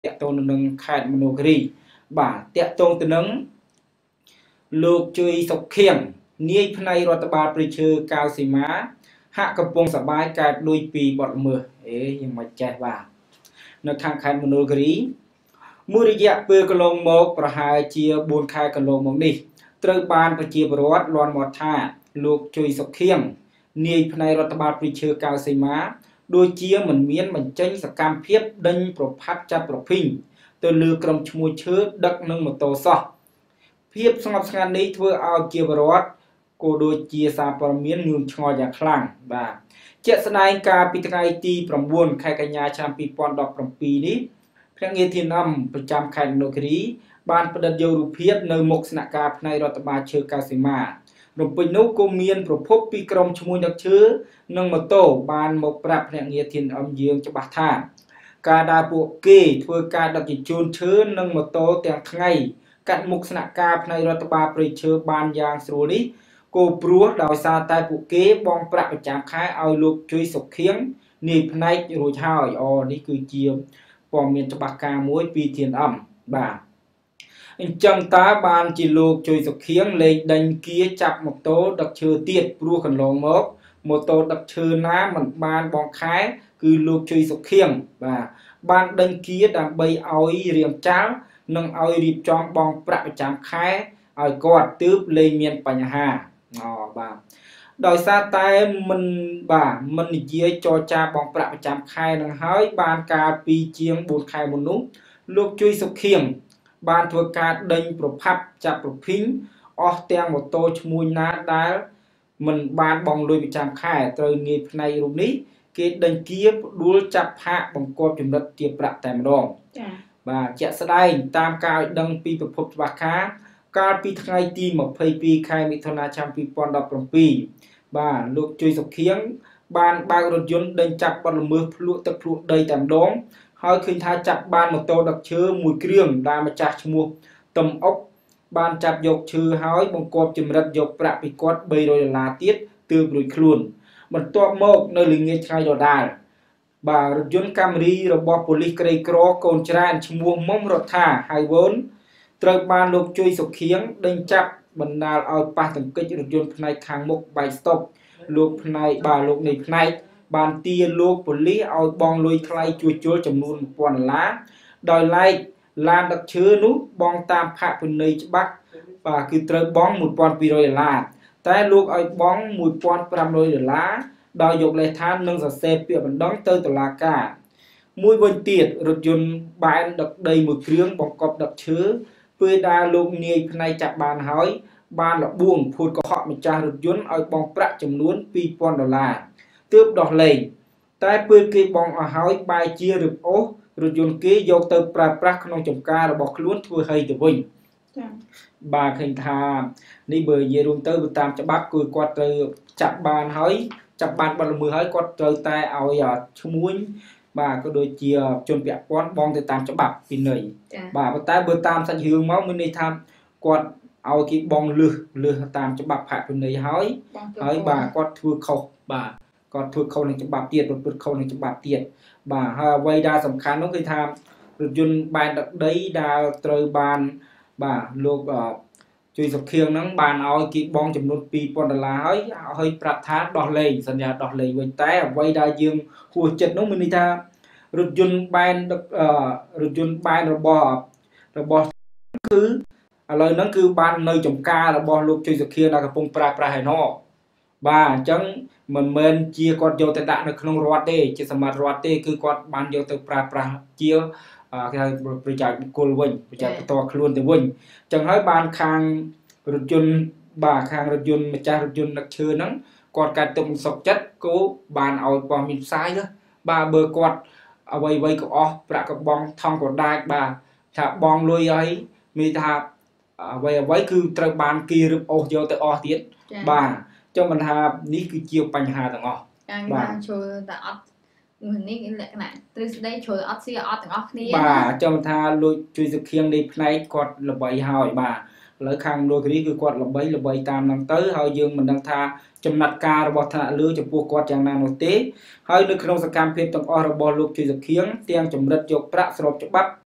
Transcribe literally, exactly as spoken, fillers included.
តទៅនឹងខេត្តមនោគិរីបាទតកតងទៅនឹងលោកជួយសុខខៀងនាយផ្នែករដ្ឋបាលព្រៃឈើកៅសីមាហាក់កំពុងសប្បាយកើតលួយពីបទល្មើសអេយ៉ាងមិនចេះបាទនៅខាងខេត្តមនោគិរីមួយរយៈពេលកន្លងមកប្រហែលជាបួនខែកន្លងមកនេះត្រូវបានប្រជាពលរដ្ឋលាន់មាត់ថាលោកជួយសុខខៀងនាយផ្នែករដ្ឋបាលព្រៃឈើកៅសីមាដូចជាមិនមានបញ្ចេញសកម្មភាពដេញប្រផាត់ចាប់ប្រភីងទៅលើក្រុមឈ្មោះឈើដឹកនឹងម៉ូតូសោះភាពស្ងប់ស្ងាត់នេះធ្វើឲ្យជាពលរដ្ឋក៏ដូចជាសារព័ត៌មានងឿងឆ្ងល់យ៉ាងខ្លាំងបាទជាក់ស្ដែងកាលពីថ្ងៃទីប្រាំបួនខែកញ្ញាឆ្នាំពីរពាន់ដប់ប្រាំពីរនេះភ្នាក់ងារធានានប្រចាំខេត្តមនោគិរីបានផ្តិតយករូបភាពនៅមុខស្នាក់ការផ្នែករដ្ឋបាលឈើកៅសីមារំពេញនោះក៏មានប្រភពពីក្រុមឈ្មោះដឹកឈើនិងម៉ូតូបានមកប្រាប់ភ្នាក់ងារធានានយើងច្បាស់ថាការដែលពួកគេធ្វើការដឹកជញ្ជូនឈើនិងម៉ូតូទាំងថ្ងៃកាត់មុខស្នាក់ការផ្នែករដ្ឋបាលព្រៃឈើបានយ៉ាងស្រួលនេះក៏ព្រោះដោយសារតែពួកគេបងប្រាក់ប្រចាំខែឲ្យលោកជួយសុខខៀងនាយផ្នែករួចហើយអូនេះគឺជាព័ត៌មានច្បាស់ការមួយពីធានានបាទអញ្ចឹងតើបានជាលោកជួយសុខខៀងលេងដេញគៀចាប់ម៉ូតូដឹកឈើទៀតព្រោះកន្លងមកម៉ូតូដឹកឈើណាមិនបានបងខែគឺលោកជួយសុខខៀងបាទបានដេញគៀដើម្បីឲ្យរៀមចាល់និងឲ្យរៀបចំបងប្រាក់ប្រចាំខែឲ្យគាត់ទើបលេងមានបញ្ហាអូបាទដោយសារតែមិនបាទមិននិយាយចរចាបងប្រាក់ប្រចាំខែនឹងហើយបានកាលពីជាងបួនខែមុននោះលោកជួយសុខខៀងបានធ្វើការដេញប្រផាប់ចាប់ប្រភីងអស់ទាំងម៉ូតូឈ្មោះណាដែលមិនបានបងលុយប្រចាំខែត្រូវងាយផ្នែករូបនេះគេដេញគៀផ្ដួលចាប់ផាកបង្កប់ចំណិតជាប្រាក់តែម្ដងចា៎បាទជាក់ស្ដែងតាមការឲ្យដឹងពីប្រភពច្បាស់ការកាលពីថ្ងៃទីម្ភៃពីរខែមិថុនាឆ្នាំពីរពាន់ដប់ប្រាំពីរបាទលោកជួយសុខខៀងបានបើករថយន្តដេញចាប់បទល្មើសភ្លក់ទឹកភ្លក់ដីតែម្ដងហើយឃើញថាចាប់បានម៉ូតូដឹកឈើមួយគ្រឿងដែលម្ចាស់ឈ្មោះទឹមអុកបានចាប់យកឈើហើយបង្កប់ចម្រិតយកប្រាក់ពីគាត់បីរយដុល្លារទៀតទើបរួចខ្លួនបន្ទាប់មកនៅល្ងាចថ្ងៃដដែលបាទរថយន្តកាមេរីរបស់ប៉ូលីសក្រីក្រកូនច្រានឈ្មោះមុំរដ្ឋាហៅវូនត្រូវបានលោកជួយសុខខៀងដេញចាប់បណ្ដាលឲ្យប៉ះទង្គិចរថយន្តផ្នែកខាងមុខបែកស្តុបលោកផ្នែកបាទលោកនៃផ្នែកបានទាលោកប៉ូលីសឲ្យបងលុយថ្លៃជួសជុលចំនួនមួយពាន់ដុល្លារដោយឡែកឡានដឹកឈើនោះបងតាមផាកពិន័យច្បាប់បាទគឺត្រូវបងមួយពាន់ពីររយដុល្លារតែលោកឲ្យបងមួយពាន់ប្រាំរយដុល្លារដោយយកលេខឋាននិងសរសេរពាក្យបណ្ដឹងទៅតុលាការមួយវិញទៀតរថយន្តបែនដឹកដីមួយគ្រឿងបង្កប់ដឹកឈើពេលដែលលោកនាយផ្នែកចាប់បានហើយបានលបួងភួតកុហកម្ចាស់រថយន្តឲ្យបងប្រាក់ចំនួនពីរពាន់ដុល្លារទើបដោះលែងតែពេលគេបងអស់ហើយបែរជារឹបអូសរថយន្តគេយកទៅប្រើប្រាស់ក្នុងចំការរបស់ខ្លួនធ្វើហីទៅវិញចា៎បាទឃើញថានេះបើនិយាយរួមទៅទៅតាមច្បាប់គឺគាត់ត្រូវចាប់បានហើយចាប់បានបទល្មើសហើយគាត់ត្រូវតែឲ្យឈ្មួញបាទក៏ដូចជាជនពាក់ព័ន្ធបងទៅតាមច្បាប់ពីន័យបាទប៉ុន្តែបើតាមសាច់រឿងមកមានន័យថាគាត់ឲ្យគេបងលឺលឺតាមច្បាប់ផាកពិន័យហើយហើយបាទគាត់ធ្វើខុសបាទគាត់ធ្វើខុសនឹងច្បាប់ទៀតប្រព្រឹត្តខុសនឹងច្បាប់ទៀតបាទហើយអ្វីដែលសំខាន់នោះគឺថារថយន្តបែនដឹកដីដែលត្រូវបានបាទលោកជួយសុខខៀងហ្នឹងបានឲ្យគេបងចំនួនពីរពាន់ដុល្លារហើយហើយប្រាប់ថាដោះលែងសន្យាដោះលែងវិញតែអ្វីដែលយើងហួសចិត្តនោះមានន័យថារថយន្តបែនដឹករថយន្តបែនរបស់របស់គឺឥឡូវហ្នឹងគឺបាននៅចំការរបស់លោកជួយសុខខៀងដែលកំពុងប្រើប្រាស់ហើយណោះបាទអញ្ចឹងមិនមែនជាគាត់យកទៅដាក់នៅក្នុងរដ្ឋទេជាសម្បត្តិរដ្ឋទេគឺគាត់បានយកទៅប្រើប្រាស់ជាគេហៅប្រជាបុគ្គលវិញប្រជាបន្តខ្លួនទៅវិញអញ្ចឹងហើយបានខាងរថយន្តបាទខាងរថយន្តម្ចាស់រថយន្តដឹកឈើហ្នឹងគាត់កាត់ទុកសុកចិត្តគោបានឲ្យព័ត៌មានផ្សាយទៅបាទបើគាត់អ្វីអ្វីក៏អស់ប្រាក់កបងថងក៏ដាច់បាទថាបងលុយឲ្យមានថាអ្វីអ្វីគឺត្រូវបានគេរឹបអូសយកទៅអស់ទៀតបាទចង់មិនថានេះគឺជាបញ្ហាទាំងអស់បាទចូលតែអត់នេះលក្ខណៈទ្រឹស្ដីជ្រុលអត់ស៊ីអត់ទាំងអស់គ្នាបាទចង់ថាលួចជួយសុខៀងនៃផ្នែកគាត់ល្បីហើយបាទឥឡូវខាងលោករីគឺគាត់ល្បីល្បីតាមហ្នឹងទៅហើយយើងមិនដឹងថាចំណាត់ការរបស់ថ្នាក់លើចំពោះគាត់យ៉ាងណានោះទេហើយនៅក្នុងសកម្មភាពទាំងអស់របស់លោកជួយសុខៀងទាំងចម្រិតយកប្រាក់ស្របច្បាប់